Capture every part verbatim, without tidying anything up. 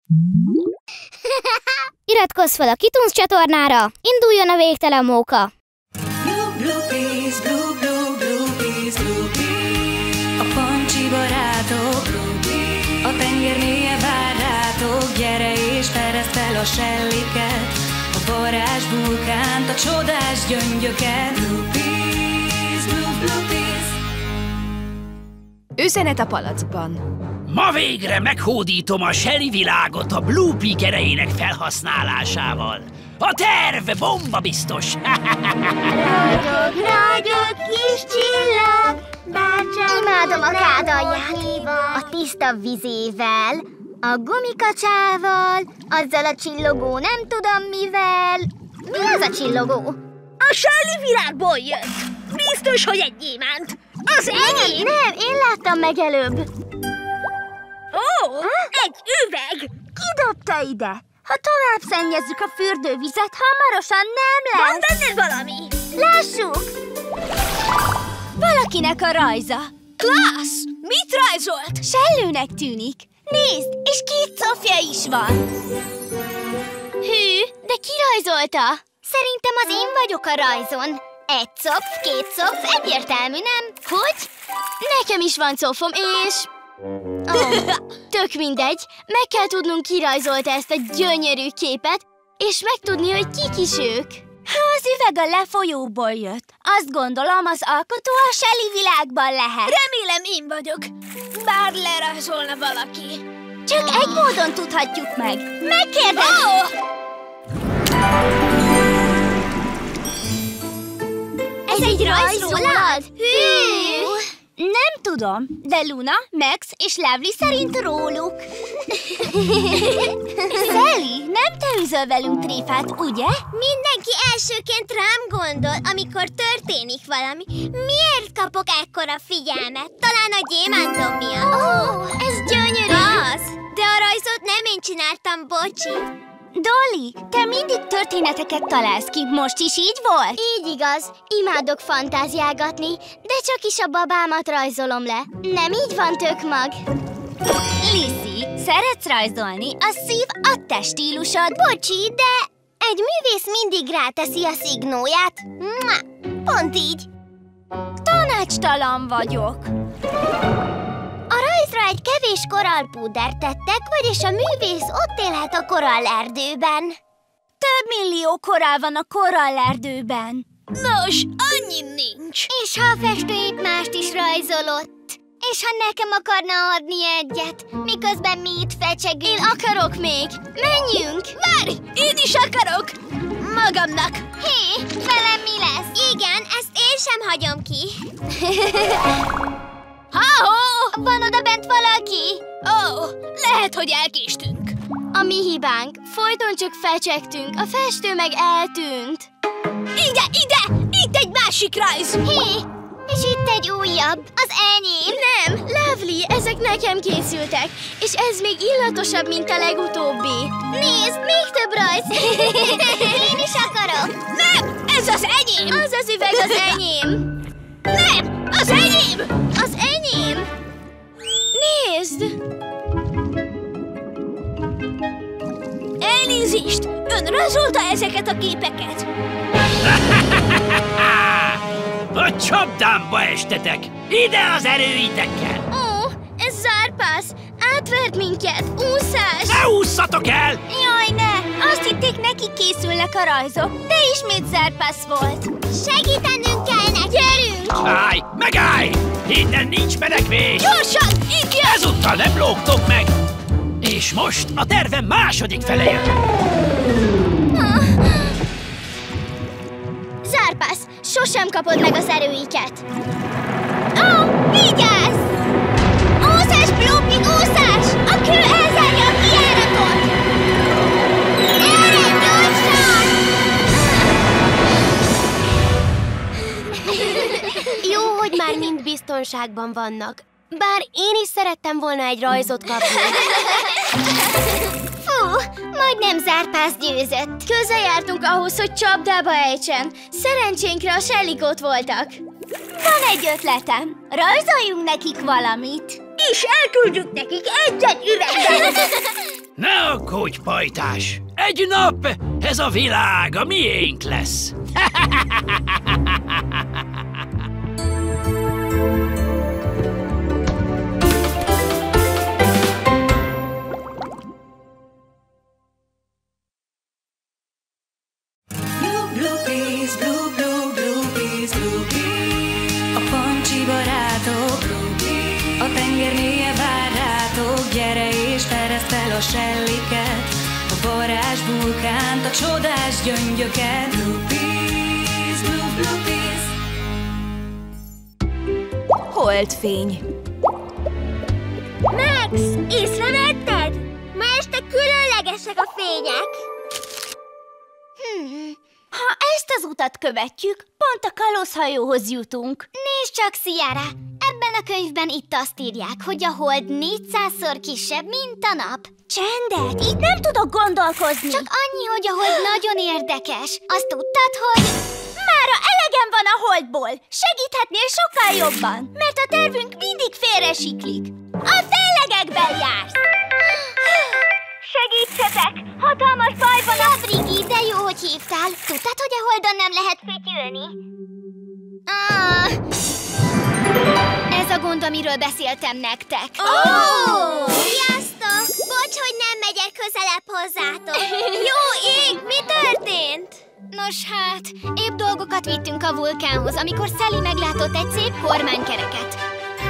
Iratkozz fel a Kitunes csatornára, induljon a végtelen móka! Blue, blue peas, blue, blue, blue peas, blue peas. A pancsi barátok, blue peas. A tenger mélye vár rátok, gyere és fereszt fel a selliket, a varázs vulkánt, a csodás gyöngyöket. Blue peas, blue, blue peas. Üzenet a palackban. Ma végre meghódítom a Shelly világot a Blue Peak erejének felhasználásával. A terv bomba biztos! Ragyog, ragyog, kis csillag, bárcsak imádom a kádalját, a tiszta vizével, a gumikacsával, azzal a csillogó nem tudom mivel. Mi az a csillogó? A Shelly világból jött! Biztos, hogy egy gyémánt! Az enyém! Nem, én láttam meg előbb. Ó, egy üveg! Ki dobta ide? Ha tovább szennyezzük a fürdővizet, hamarosan nem lesz. Van benne valami? Lássuk! Valakinek a rajza. Klassz! Mit rajzolt? Sellőnek tűnik. Nézd, és két cofja is van. Hű, de ki rajzolta? Szerintem az én vagyok a rajzon. Egy copf, két copf, egyértelmű, nem? Hogy? Nekem is van cofom, és... Oh, tök mindegy, meg kell tudnunk, ki rajzolta ezt a gyönyörű képet, és megtudni, hogy kik is ők. Ha az üveg a lefolyóból jött, azt gondolom, az alkotó a Shelly világban lehet. Remélem én vagyok, bár lerajzolna valaki. Csak oh. egy módon tudhatjuk meg. Megkérdez! Oh! Ez, Ez egy rajz rólad? Hű! Nem tudom, de Luna, Max és Lovely szerint róluk. Sally, nem te üzöl velünk tréfát, ugye? Mindenki elsőként rám gondol, amikor történik valami. Miért kapok ekkora figyelmet? Talán a gyémántom miatt. Ó, oh, ez gyönyörű! Az, de a rajzot nem én csináltam, bocsi. Dolly, te mindig történeteket találsz ki, most is így volt? Így igaz, imádok fantáziálgatni, de csak is a babámat rajzolom le. Nem így van, tök mag? Lizzy, szeretsz rajzolni, a szív a te stílusod. Bocsi, de egy művész mindig ráteszi a szignóját. Mua, pont így. Tanácstalan vagyok. A rajzra egy kevés korallpúdert tettek, vagyis a művész ott élhet a korallerdőben. Több millió korall van a korallerdőben. Nos, annyi nincs. És ha a festő épp mást is rajzolott? És ha nekem akarna adni egyet, miközben mi itt fecsegünk? Én akarok még! Menjünk! Várj! Én is akarok! Magamnak! Hé, velem mi lesz? Igen, ezt én sem hagyom ki. Ha-ho! Van oda bent valaki? Ó, oh, lehet, hogy elkéstünk. A mi hibánk. Folyton csak fecsegtünk, a festő meg eltűnt. Ide, ide! Itt egy másik rajz! Hé, és itt egy újabb, az enyém. Nem, Lovely, ezek nekem készültek, és ez még illatosabb, mint a legutóbbi. Nézd, még több rajz. Én is akarok. Nem, ez az enyém! Az az üveg az enyém. Nem, az enyém! Az enyém! Nézd! Elnézést! Ön rajzolta ezeket a képeket? A csapdámba estetek! Ide az erőitekkel! Ó, ez Zárpász! Átvert minket! Úszás! Ne ússzatok el! Jaj, ne! Azt hitték, neki készülnek a rajzok, de ismét Zárpász volt. Segítenünk kell neki! Gyerünk! Állj, megállj! Innen nincs menekvés! Gyorsan! Itt jön! Ezúttal nem lógtok meg! És most a tervem második fele jön! Zárpász, sosem kapod meg az erőiket! Ó, oh, vigyázz! Úszás, Blue-Pig, úszás! A kő elzárja a kijáratot! Gyere, gyorsan! Jó, hogy már mind biztonságban vannak. Bár én is szerettem volna egy rajzot kapni. Fú, majdnem Zárpász győzött. Közel jártunk ahhoz, hogy csapdába ejtsen. Szerencsénkre a Shellyk ott voltak. Van egy ötletem. Rajzoljunk nekik valamit. És elküldjük nekik egy-egy üveget. Ne aggódj, pajtás! Egy nap ez a világ a miénk lesz! A tenger mélye vár rátok, gyere és fereszt fel a selliket, a varázs vulkánt, a csodás gyöngyöket. Bloopies, blue, bloopies. Holdfény. Max, észrevetted? Ma este különlegesek a fények. Hmm. Ha ezt az utat követjük, pont a kaloszhajóhoz jutunk. Nézd csak, Ciara! Ebben a könyvben itt azt írják, hogy a hold négyszázszor kisebb, mint a nap. Csendet! Így nem tudok gondolkozni. Csak annyi, hogy a hold nagyon érdekes. Azt tudtad, hogy... Mára elegem van a holdból. Segíthetnél sokkal jobban, mert a tervünk mindig félresiklik. A fellegekben jársz! Segítsetek! Hatalmas baj van a... Brigi, de jó, hogy hívtál. Tudtad, hogy a holdon nem lehet fütyülni? Ah... Ez a gond, amiről beszéltem nektek. Oh! Sziasztok! Bocs, hogy nem megyek közelebb hozzátok. Jó ég, mi történt? Nos hát, épp dolgokat vittünk a vulkánhoz, amikor Sally meglátott egy szép kormánykereket.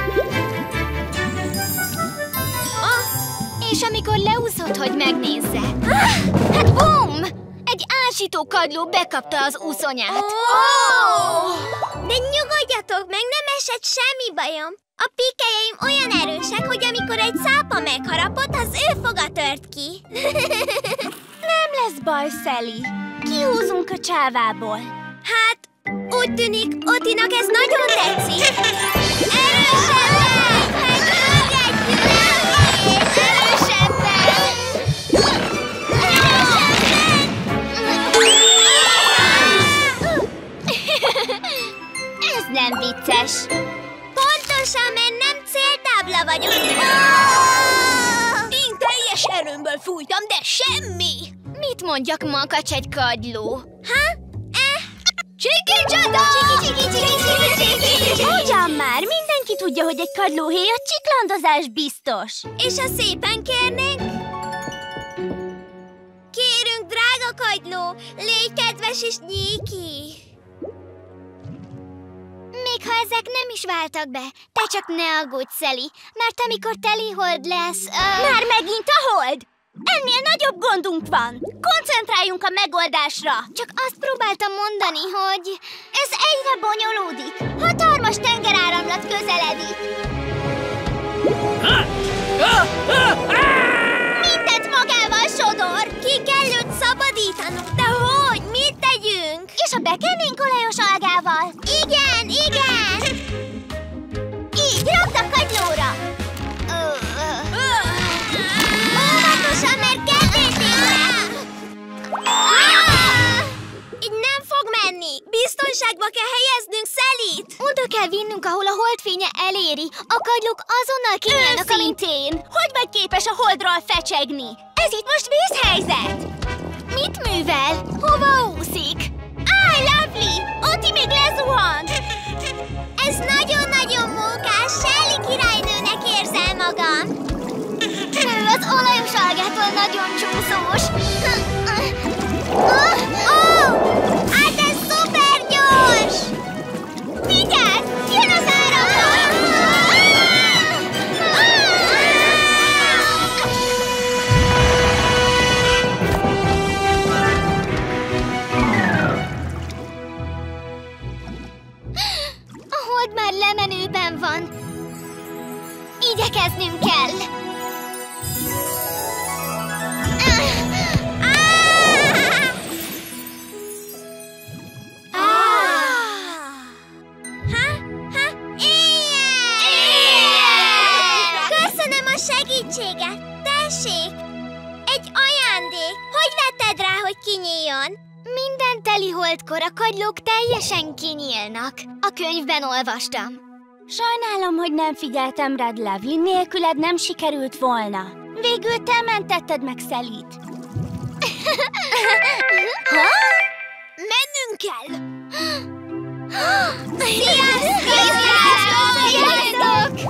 Ah! És amikor leúszott, hogy megnézze. Ah! Hát bum! Egy ásító kagyló bekapta az úszonyát. Oh! De nyugodjatok meg, nem esett semmi bajom. A pikejeim olyan erősek, hogy amikor egy cápa megharapott, az ő foga tört ki. Nem lesz baj, Sally. Kihúzunk a csávából. Hát, úgy tűnik, Otinak ez nagyon tetszik. Erősebben! Erősebben! Ez nem vicces. Pontosan, mert nem céltábla vagyok. Én teljes erőmből fújtam, de semmi! Mit mondjak, makacs egy kagyló? Ha? Eh? Csiki csata! Csiki, csiki, csiki, csiki, csiki. Ugyan már, mindenki tudja, hogy egy kagylóhéj a csiklandozás biztos. És ha szépen kérnénk? Kérünk, drága kagyló, légy kedves és nyíj ki. Még ha ezek nem is váltak be, te csak ne aggódj, Sally, mert amikor teli hold lesz... Uh... Már megint a hold? Ennél nagyobb gondunk van. Koncentráljunk a megoldásra. Csak azt próbáltam mondani, hogy... Ez egyre bonyolódik. Hatalmas tengeráramlat közeledik. Mindent magával sodor. Ki kell őt szabadítanunk, de hogy? Mit tegyünk? És ha bekennénk olajos algával? Igen, igen! Így, rakd a kagylóra. Óvatosan, mert kedvétél! Így nem fog menni! Biztonságba kell helyeznünk Sally-t! Oda kell vinnünk, ahol a holdfénye eléri. A kagylók azonnal kinyílnak, amint... Őszintén, hogy vagy képes a holdról fecsegni? Ez itt most vészhelyzet! Mit művel? Hova úszik? Áj, Lovely! Oti még lezuhant! Ez nagyon-nagyon mókás, Sally királynőnek érzel magam! Ő az olajos algától nagyon csúszós. Ó, oh, hát ez szuper gyors! Vigyázz! Jön az áramlat! A hold már lemenőben van. Igyekeznünk kell. Segítséget! Tessék! Egy ajándék! Hogy vetted rá, hogy kinyíljon? Minden teli holdkor a kagylók teljesen kinyílnak. A könyvben olvastam. Sajnálom, hogy nem figyeltem rád, Lovely, nélküled nem sikerült volna. Végül te mentetted meg Szelit. Ha? Mennünk kell! Sziasztok! Sziasztok!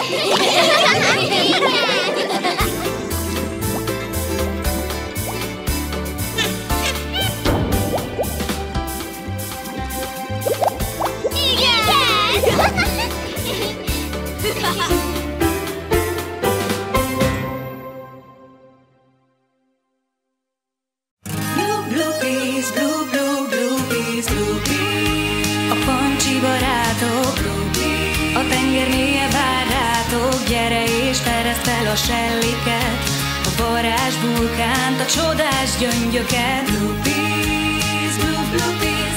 A tenger mélye vár rátok, gyere és tereszt fel a selliket, a varázs vulkánt, a csodás gyöngyöket. Bloopies, blue, bloopies.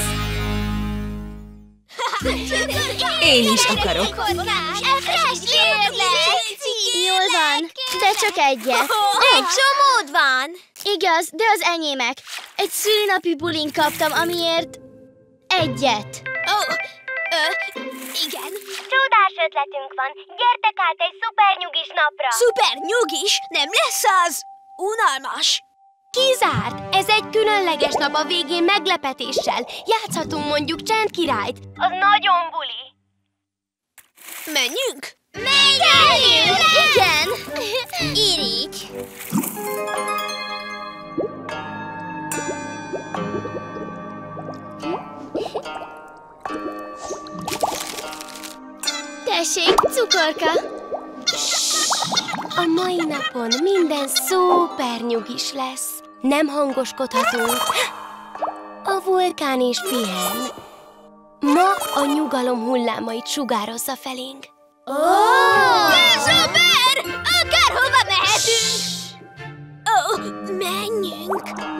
Én is akarok. Jól van, de csak egyet. Egy csomód van! Igaz, de az enyémek. Egy szülinapi bulin kaptam, amiért egyet. Ó, ö, igen. Csodás ötletünk van. Gyertek át egy szuper nyugis napra. Szuper nyugis, nem lesz az? Unalmas. Kizárt! Ez egy különleges nap, a végén meglepetéssel. Játszhatunk mondjuk Csendkirályt. Az nagyon buli. Menjünk? Menjünk! Igen! Irigy. Tessék, cukorka! A mai napon minden szuper nyugis lesz. Nem hangoskodhatunk. A vulkán is pihen. Ma a nyugalom hullámait sugározza felénk. Oh! Szuper! Akárhova mehetünk! Ó, menjünk!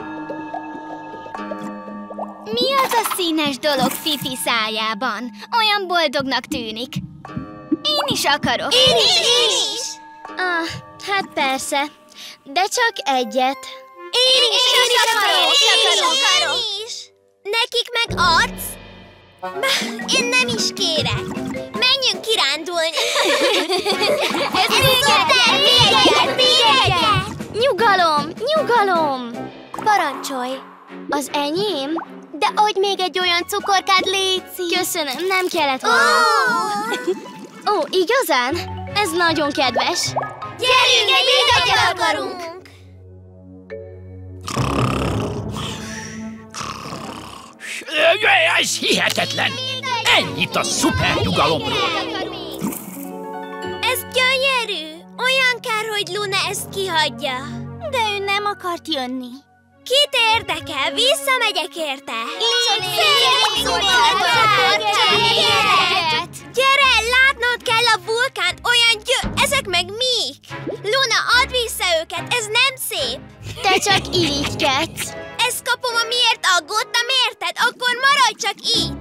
Mi az a színes dolog Fifi szájában? Olyan boldognak tűnik. Én is akarok. Én is, én is! Ah, hát persze. De csak egyet. Én is, én is akarok! Én is akarok! Nekik meg arc? Én nem is kérek. Menjünk kirándulni. Ez szuper! Még egyet, még egyet! Nyugalom, nyugalom! Parancsolj! Az enyém? De adj még egy olyan cukorkát, léci! Köszönöm, nem kellett volna. Ó, oh, igazán? Ez nagyon kedves. Gyerünk, még egyet akarunk! Ez hihetetlen! Ennyit a szuper nyugalomról! Ez gyönyörű! Olyan kár, hogy Luna ezt kihagyja. De ő nem akart jönni. Kit érdekel? Visszamegyek érte. Gyere, látnod kell a vulkánt, olyan gyö... Ezek meg mik? Luna, add vissza őket, ez nem szép. Te csak irigykedsz. Ezt kapom, amiért aggódtam, érted? Akkor maradj csak itt.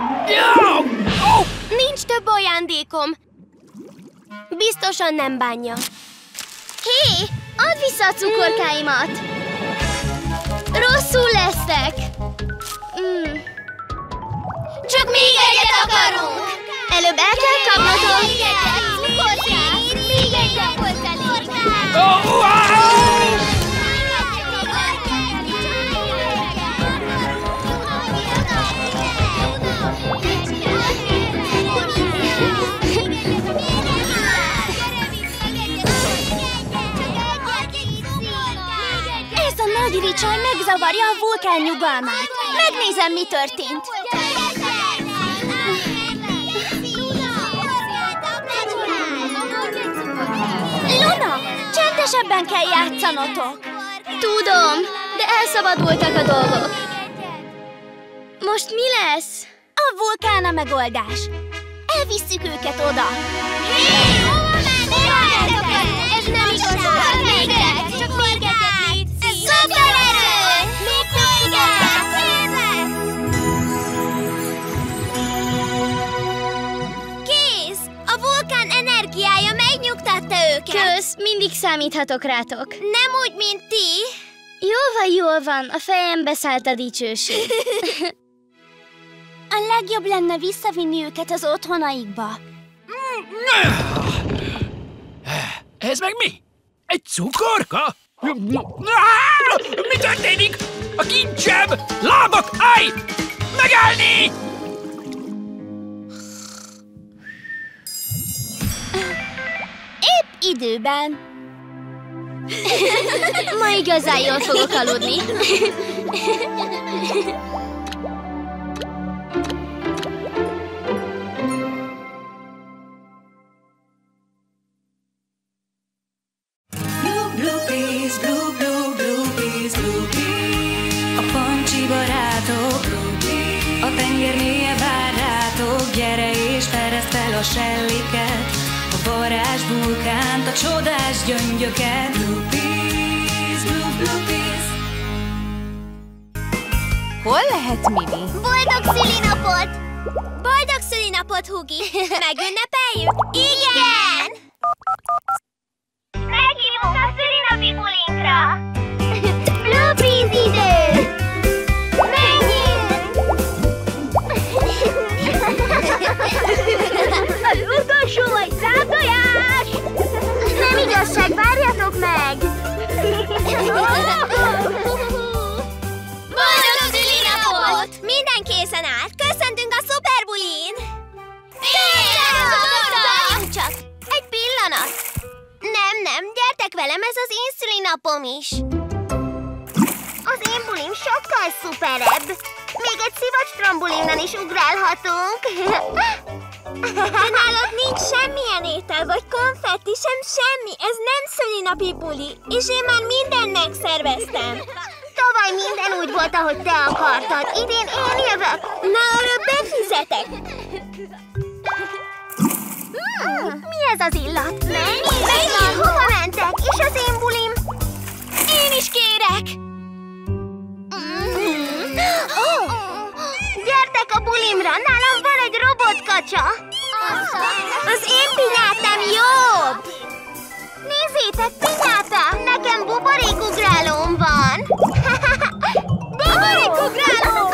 Nincs több ajándékom. Biztosan nem bánja. Hé, add vissza a cukorkáimat. Rosszul lesztek. Mm. Csak még egyet akarunk. Előbb el kell kapnatok. Még egyet. Még egyet volt elég. Ez a nagy ricsaj megzavarja a vulkán nyugalmát. Megnézem, mi történt. Luna, csendesebben kell játszanotok. Tudom, de elszabadultak a dolgok. Most mi lesz? A vulkán a megoldás. Elvisszük őket oda. Hé, hova mentek? Ez nem igazán. Még egy, csak még egyet, légy. Ez szuper erő! Még többet! Kész! A vulkán energiája megnyugtatta őket. Kösz, mindig számíthatok rátok. Nem úgy, mint ti. Jól van, jól van, a fejembe szállt a dicsőség. A legjobb lenne visszavinni őket az otthonaikba. Ez meg mi? Egy cukorka? Mi történik? A kincsem! Lábak! Állj! Megállni! Épp időben. Ma igazán jól fogok aludni. Bloopies, blue, blue, bloopies, bloopies. A pancsi barátok, bloopies. A tenger mélye vár rátok. Gyere és fereszt fel a selliket, a varázs vulkánt, a csodás gyöngyöket. Bloopies, blue, bloopies. Hol lehet Mimi? Boldog szülinapot! Boldog szülinapot, Hugi! Megünnepeljük? Igen! Meghívunk a szülinapi bulinkra! Bloopies idő! Menjünk! Az utolsó vagy számtojás! Nem igazság, várjatok meg! Boldog szülinapot! Minden készen áll! Köszöntünk a szuperbulin! Csak egy pillanat! Nem, nem, gyertek velem, ez az én szülinapom is! Az én bulim sokkal szuperebb! Még egy szivacs trambulinon is ugrálhatunk! De nálad nincs semmilyen étel, vagy konfetti, sem semmi! Ez nem szülinapi buli, és én már mindent megszerveztem! Tavaly minden úgy volt, ahogy te akartad. Idén én jövök. Na, arra befizetek. Hmm, mi ez az illat? Mennyi? Mennyi? Hova mentek? És az én bulim? Én is kérek. Mm. Oh. Gyertek a bulimra, nálam van egy robotkacsa. Az én pinyátám jobb. Nézzétek, pinyáta! Nekem buborékugrálóm van! Buborékugrálóm!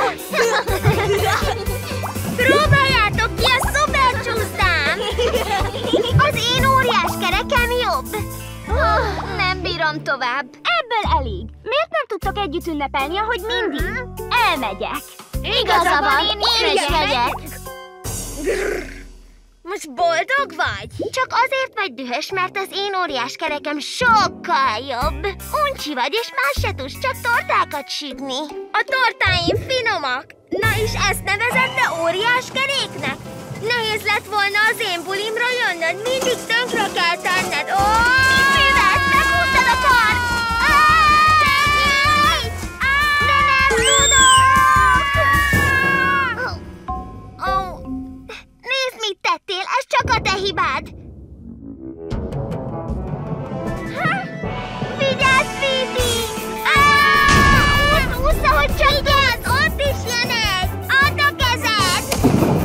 Próbáljátok ki a szuper csúsztám! Az én óriás kerekem jobb! Oh, nem bírom tovább. Ebből elég. Miért nem tudtok együtt ünnepelni, ahogy mindig? Elmegyek. Igaza van, én is megyek. Most boldog vagy? Csak azért vagy dühös, mert az én óriás kerekem sokkal jobb. Uncsi vagy, és más se tudsz, csak tortákat sütni. A tortáim finomak. Na és ezt nevezed te óriás keréknek? Nehéz lett volna az én bulimra jönnöd, mindig tönkre kell tenned. Ó! Mivel? Meghúztad a kart! De nem tudok! Nézd, mit tettél, ez csak a te hibád! Ha? Vigyázz, Fifi! Úsz, úsz, ahogy csak tudsz! Ott is jön egy! Add a kezed!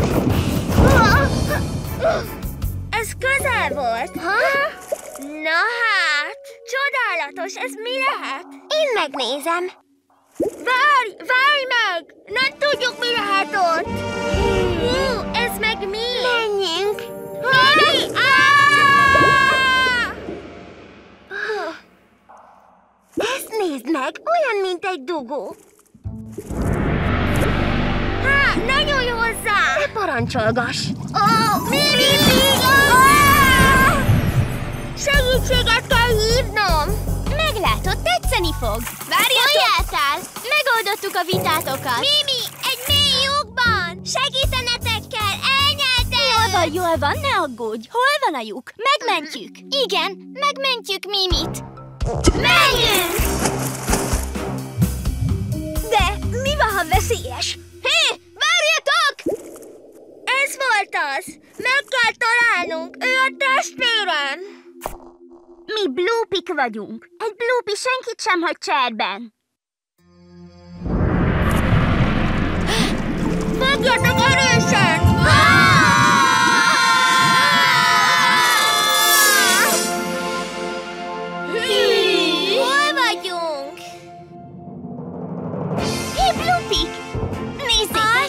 Ez közel volt! Ha? Na hát! Csodálatos, ez mi lehet? Én megnézem! Várj, várj meg! Nem tudjuk, mi lehet ott! Hú, ez meg mi? Menjünk! Mimi! Ezt nézd meg! Olyan, mint egy dugó! Há, ne nyúlj hozzá! Ne parancsolgass! Ó, oh, Mimi! Oh! Segítséget kell hívnom! Meglátod, tetszeni fog. Várjatok! Megoldottuk a vitátokat. Mimi, egy mély lyukban! Segítenetek kell, elnyeltem! Jól van, jól van, ne aggódj. Hol van a lyuk? Megmentjük. Igen, megmentjük Mimit. Menjünk! De mi van, ha veszélyes? Hé, várjatok! Ez volt az! Meg kell találnunk, ő a testvérem! Mi Bloopik vagyunk. Egy Bloopi senkit sem hagy cserben. Fogjatok erősen! Hol vagyunk? Hé, Bloopik! Nézzétek!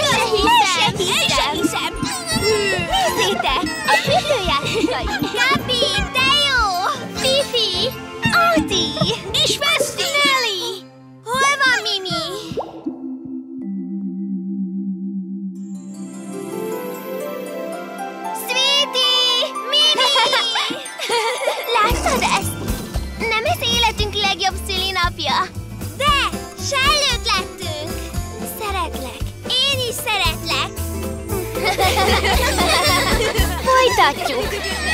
Nézzétek! A sütőjátékaink! Kápi Folytatjuk!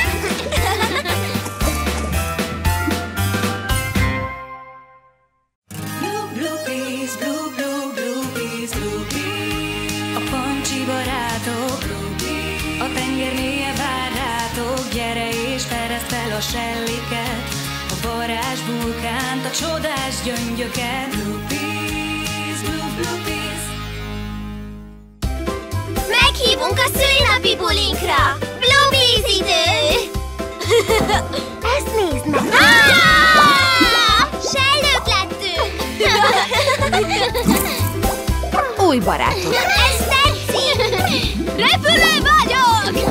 Blue, blue peas, blue, blue, blue peas, blue peas. A pancsi barátok, a tenger mélye vár rátok. Gyere és fereszt fel a selliket, a varázs vulkánt, a csodás gyöngyöket. Blue peas, blue, blue peas. Meghívunk a szülinapi bulinkra! Bluebees idő! Ezt nézd meg! Sellők lettünk! Új barátok! Ez tetszik! Repülő vagyok!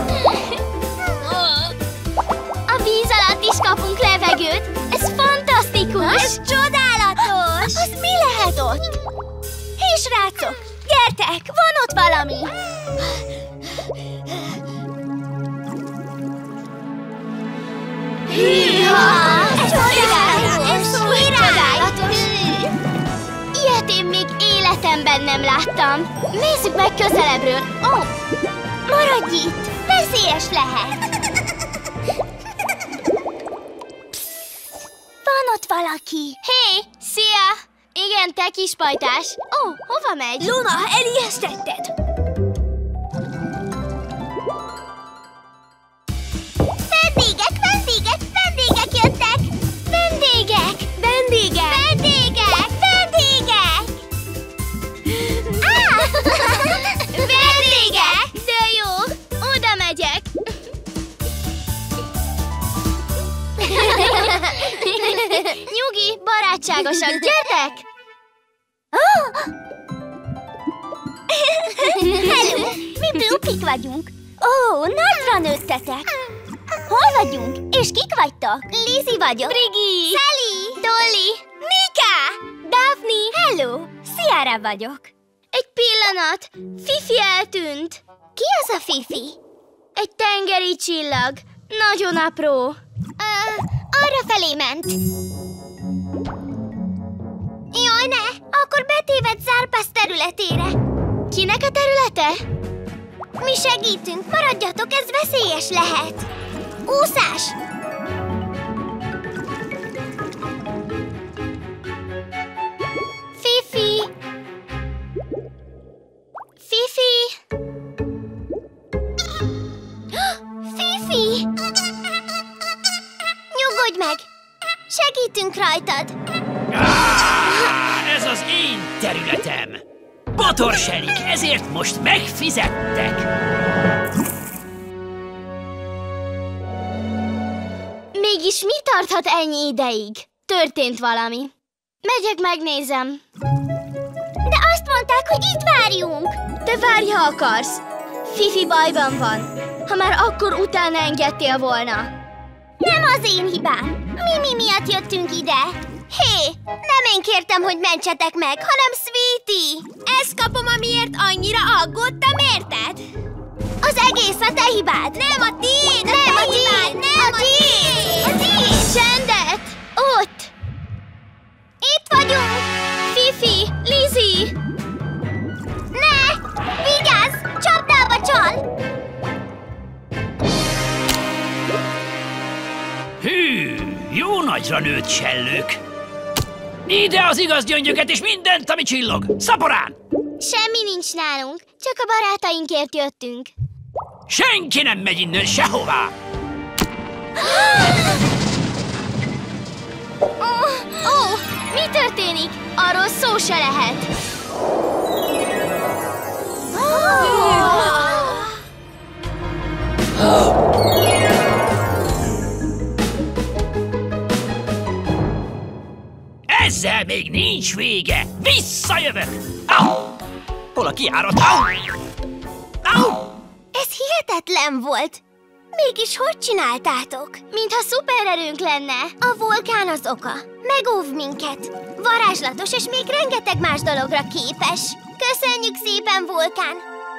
A víz alatt is kapunk levegőt. Ez fantasztikus! Ez csodálatos! Az mi lehet ott? Hé, srácok! Gyertek! Van ott valami! Hűha! Ez csodálatos! Ez Csodálatos! Ilyet én még életemben nem láttam. Nézzük meg közelebbről. Ó, oh, Maradj itt! Veszélyes lehet! Van ott valaki! hé, szia! Igen, te kis pajtás. Ó, oh, hova megy? Luna, elijesztetted! Vendégek, vendégek, vendégek jöttek! Vendégek! Vendégek! Vendégek! Vendégek! Ah! Vendégek! De jó, oda megyek. Nyugi, barátságosak, gyertek! Hello! Mi Blupik vagyunk. Ó, nagyra nőttetek. Hol vagyunk? És kik vagytok? Lizzie vagyok. Rigi! Sally! Dolly! Mika! Daphne! Hello! Ciara vagyok. Egy pillanat! Fifi eltűnt! Ki az a Fifi? Egy tengeri csillag. Nagyon apró. Uh, arra felé ment. Jaj, ne! Akkor betévedt Zárpasz területére. Kinek a területe? Mi segítünk, maradjatok, ez veszélyes lehet. Úszás! Fifi! Fifi! Fifi! Nyugodj meg! Segítünk rajtad! Ah, ez az én területem! Botorselik, ezért most megfizettek! Mégis mi tarthat ennyi ideig? Történt valami. Megyek, megnézem. De azt mondták, hogy itt várjunk! Te várj, ha akarsz. Fifi bajban van. Ha már akkor utána engedtél volna. Nem az én hibám. Mimi miatt jöttünk ide. Hé, nem én kértem, hogy mentsetek meg, hanem Sweetie. Ezt kapom, amiért annyira aggódtam, érted? Az egész a te hibád. Nem a tiéd, nem a tiéd, nem a tiéd. A tiéd. Csendet! Ott! Itt vagyunk. Fifi! Lizzie! Ne! Vigyázz! Csapdába csal! Hű, jó nagyra nőtt sellők! Ide az igaz gyöngyöket és mindent, ami csillog! Szaporán! Semmi nincs nálunk, csak a barátainkért jöttünk. Senki nem megy innen sehová! Ó, oh, oh, mi történik? Arról szó se lehet. Ezzel még nincs vége! Visszajövök! Au! Hol a kijárat? Au! Au! Ez hihetetlen volt. Mégis hogy csináltátok? Mintha szupererőnk lenne. A vulkán az oka. Megóv minket. Varázslatos, és még rengeteg más dologra képes. Köszönjük szépen, vulkán!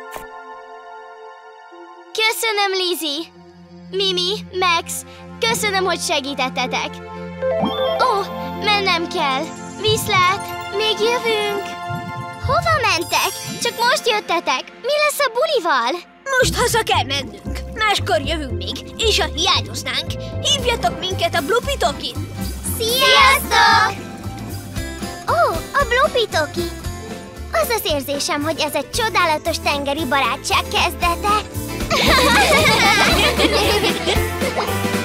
Köszönöm, Lizzie. Mimi, Max, köszönöm, hogy segítettetek. Ó, mennem kell. Viszlát, még jövünk. Hova mentek? Csak most jöttetek. Mi lesz a bulival? Most haza kell mennünk. Máskor jövünk még, és ha hiányoznánk, hívjatok minket a Blupitokit. Sziasztok! Ó, a Blupitoki! Az az érzésem, hogy ez egy csodálatos tengeri barátság kezdete.